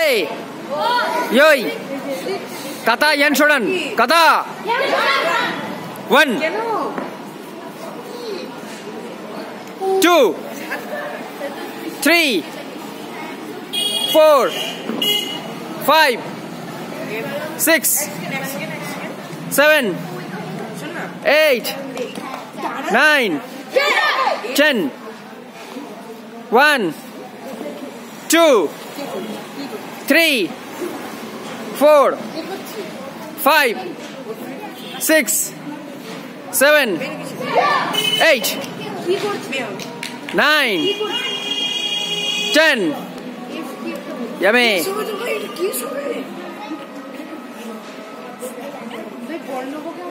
Hey! Yoi! Kata yan shodan. Kata! 1 2 3 4 5 6 7 8 9 10 1 2 3 4 5 6 7 8 9 10 Yummy.